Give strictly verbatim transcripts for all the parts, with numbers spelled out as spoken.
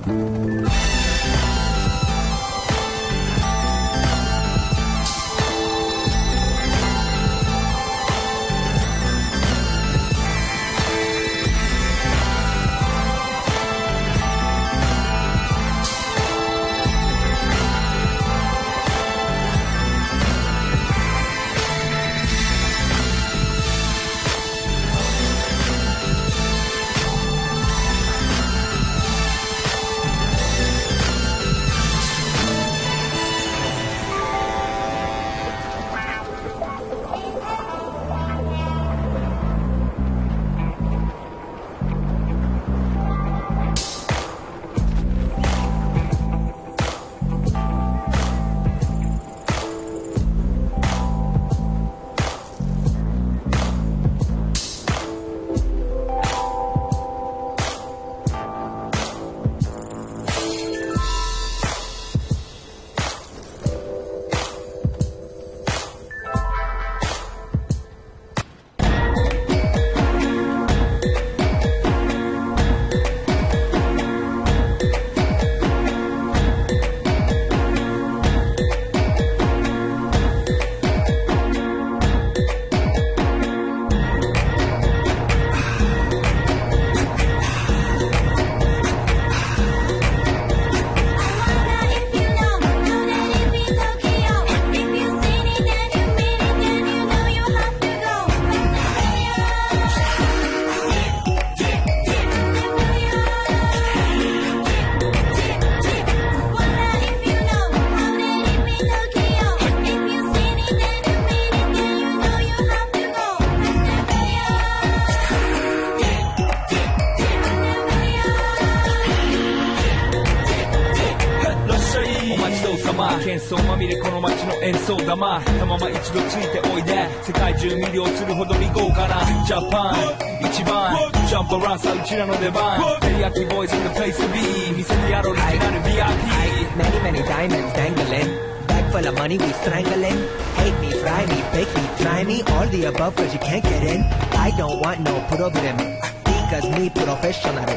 喧騒まみれこの街の演奏玉たまま一度ついておいで世界中魅了するほどに豪華なジャパン一番ジャンプアランさうちらの出番テリヤキボーイズ in the place to be 見せてやろうリジナル ブイアイピー Many many diamonds dangling Bag full of money we strangling Hate me, fry me, bake me, try me All the above cause you can't get in I don't want no problem Because me professional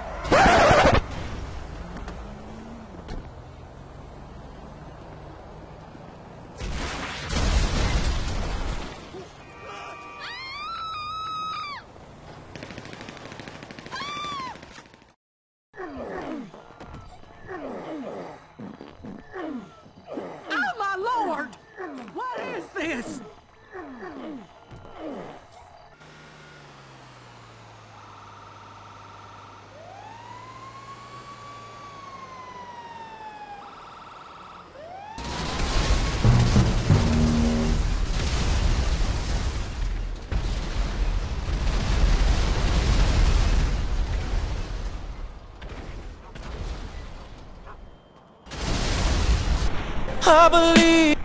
I believe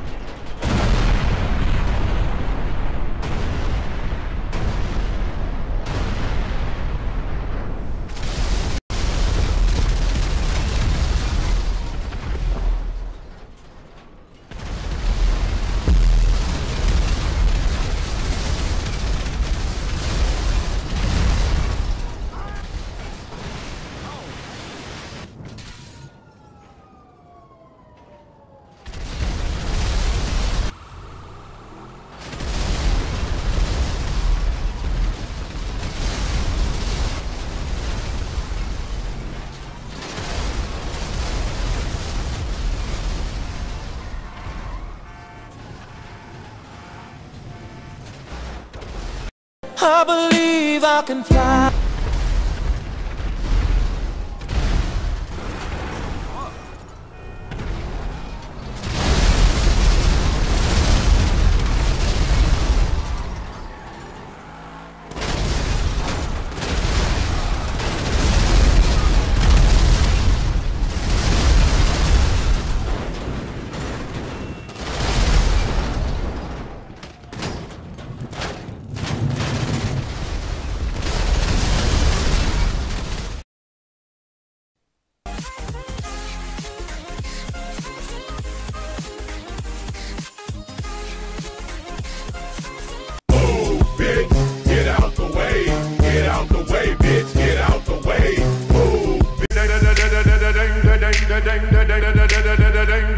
I believe I can fly da da da da da da